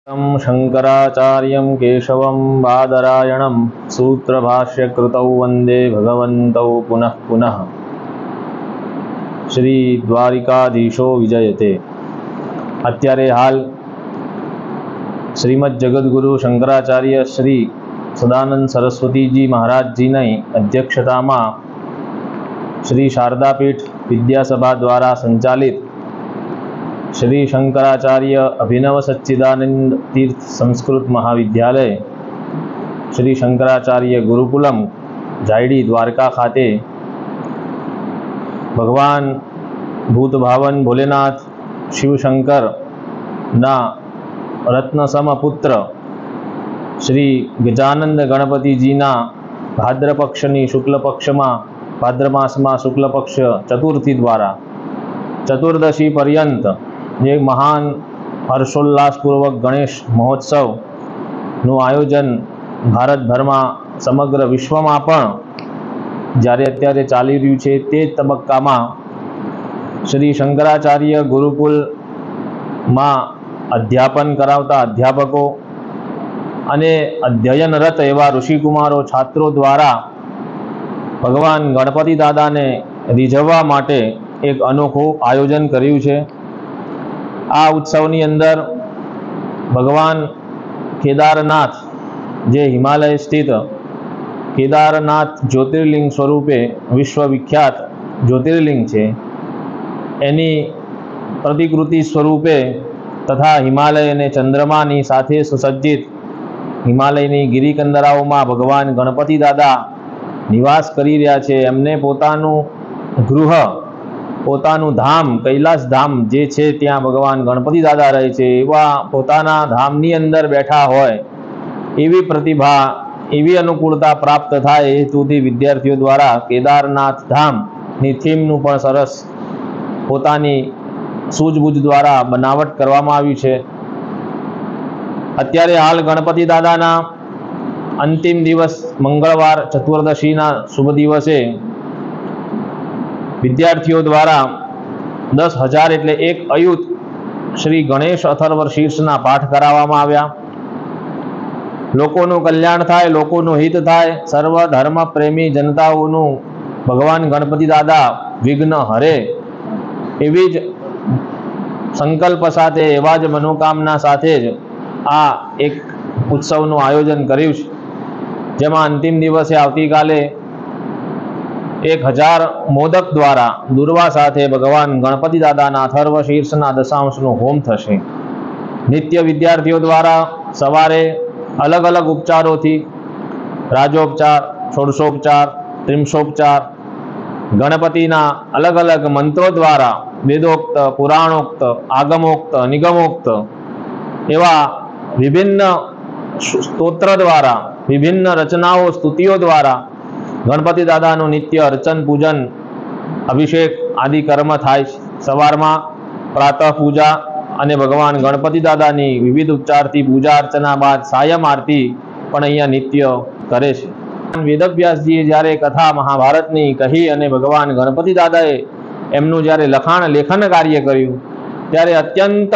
शंकराचार्यं केशवं बादरायणं सूत्रभाष्यकृतौ वंदे भगवन्तौ पुनः पुनः। श्री द्वारिकाधीशो विजयते। અત્યારે હાલ શ્રીમદ જગદગુરુ શંકરાચાર્ય શ્રી સદાનંદ સરસ્વતીજી મહારાજજીની અધ્યક્ષતામાં શ્રી શારદાપીઠ વિદ્યાસભા દ્વારા સંચાલિત श्री शंकराचार्य अभिनव सच्चिदानंद तीर्थ संस्कृत महाविद्यालय श्री शंकराचार्य गुरुकुलम जायडी द्वारका खाते भगवान भूत भावन भोलेनाथ शिवशंकर ना रत्नसम पुत्र श्री गजानंद गणपतिजीना भाद्र पक्षनी शुक्ल पक्ष में भाद्र मास में शुक्ल पक्ष चतुर्थी द्वारा चतुर्दशी पर्यंत ये महान हर्षोल्लासपूर्वक गणेश महोत्सव नु आयोजन भारत भर में समग्र विश्व में पण ज्यारे अत्यारे चाली रह्यु छे ते तबक्का में श्री शंकराचार्य गुरुकुल में अध्यापन करावता अध्यापकों अने अध्ययनरत एवा ऋषिकुमारों छात्रों द्वारा भगवान गणपति दादा ने રીઝવવા માટે एक अनोखो आयोजन कर्यु छे। आ उत्सवनी अंदर भगवान केदारनाथ जे हिमालय स्थित केदारनाथ ज्योतिर्लिंग स्वरूपे विश्वविख्यात ज्योतिर्लिंग छे एनी प्रतिकृति स्वरूपे तथा हिमालय ने चंद्रमानी साथे सुसज्जित हिमालयनी गिरिकंदराओं में भगवान गणपति दादा निवास करी रह्या छे। एमने पोतानुं गृह पोतानु धाम कैलाश धाम जे छे त्यां भगवान गणपति दादा रहे छे एवा पोताना धामनी अंदर बैठा होय एवी प्रतिभा एवी अनुकूलता प्राप्त थाय ए हेतुथी विद्यार्थीओ द्वारा केदारनाथ धाम नी थीमनुं पण सरस पोतानी सूझबूझ द्वारा बनावट करवामां आवी छे। अत्यारे हाल गणपति दादाना अंतिम दिवस मंगळवार चतुर्दशीना शुभ दिवसे विद्यार्थीओ द्वारा 10,000 एटले एक अयुत श्री गणेश अथर्व शीर्षना पाठ करावामां आव्या। लोकोनुं कल्याण थाय, लोकोनुं हित थाय, सर्व धर्म प्रेमी जनताओनुं भगवान गणपति दादा विघ्न हरे एवी ज संकल्प साथे एवा ज मनोकामना साथे ज आ एक उत्सवनुं आयोजन कर्युं छे, जेमां अंतिम दिवसे आवतीकाले 1000 मोदक द्वारा दुर्वा साथे भगवान गणपति दादाना अथर्व शीर्षना दशांशनो होम थशे। नित्य विद्यार्थीओ द्वारा सवारे अलग अलग उपचारोथी राजोपचार, षोडशोपचार, त्रिंशोपचार गणपतिना अलग अलग मंत्रों द्वारा वेदोक्त, पुराणोक्त, आगमोक्त, निगमोक्त एवा विभिन्न स्तोत्र द्वारा विभिन्न रचनाओं स्तुतिओ द्वारा गणपति दादानु नित्य अर्चन पूजन अभिषेक आदि कर्म थाय। सवारमा प्रातः पूजा अने भगवान गणपति दादानी विविध उपचारथी पूजा अर्चना बाद सायम आरती पण अहींया नित्य करे छे। वेदव्यासजीए ज्यारे कथा महाभारतनी कही अने भगवान गणपति दादाए एमनुं ज्यारे लखाण लेखन कार्य कर्युं त्यारे अत्यंत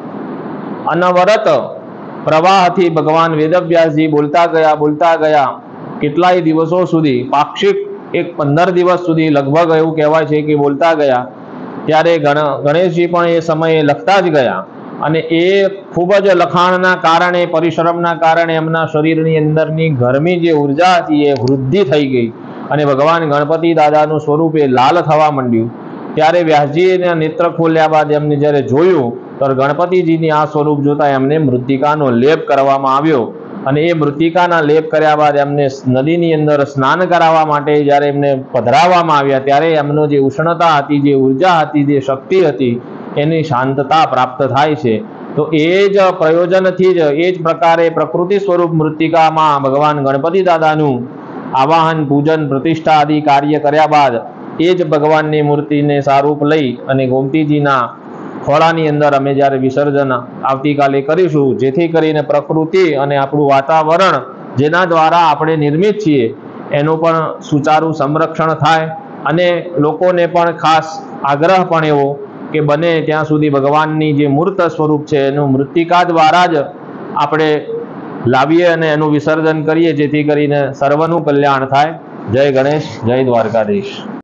अनवरत प्रवाहथी भगवान वेदव्यासजी बोलता गया કેટલાય દિવસો સુધી પાક્ષિક એક 15 દિવસ સુધી લગભગ એવું કહેવાય છે કે બોલતા ગયા ત્યારે ગણેશજી પણ એ સમયે લખતા જ ગયા અને એ ખૂબ જ લખાણના કારણે પરિશ્રમના કારણે એમના શરીરની અંદરની ગરમી જે ઉર્જા હતી એ વૃદ્ધિ થઈ ગઈ અને ભગવાન ગણપતિ દાદાનું સ્વરૂપ એ લાલ થવા માંડ્યું। ત્યારે વ્યાસજીએ નેત્ર ખોલ્યા બાદ એમને જ્યારે જોયું તો ગણપતિજીની આ સ્વરૂપ જોતા એમને મૃત્તિકાનો લેપ કરવામાં આવ્યો અને એ મૃત્તિકાના લેપ કર્યા બાદ એમને નદીની અંદર સ્નાન કરાવવા માટે જ્યારે એમને પધરાવવામાં આવ્યા ત્યારે એમનો જે ઉષ્ણતા હતી, જે ઉર્જા હતી, જે શક્તિ હતી એની શાંતતા પ્રાપ્ત થાય છે। તો એ જ પ્રયોજનથી જ એ જ પ્રકારે પ્રકૃતિ સ્વરૂપ મૃત્તિકામાં ભગવાન ગણપતિ દાદાનું આવાહન, પૂજન, પ્રતિષ્ઠા આદિ કાર્ય કર્યા બાદ એ જ ભગવાનની મૂર્તિને સારૂપ લઈ અને ગોમતીજીના ખોળાની અંદર અમે જ્યારે વિસર્જન આવતીકાલે કરીશું જેથી કરીને પ્રકૃતિ અને આપણું વાતાવરણ જેના દ્વારા આપણે નિર્મિત છીએ એનું પણ સુચારું સંરક્ષણ થાય અને લોકોને પણ ખાસ આગ્રહ પણ એવો કે બને ત્યાં સુધી ભગવાનની જે મૂર્ત સ્વરૂપ છે એનું મૃત્તિકા દ્વારા જ આપણે લાવીએ અને એનું વિસર્જન કરીએ, જેથી કરીને સર્વનું કલ્યાણ થાય. જય ગણેશ, જય દ્વારકાધીશ.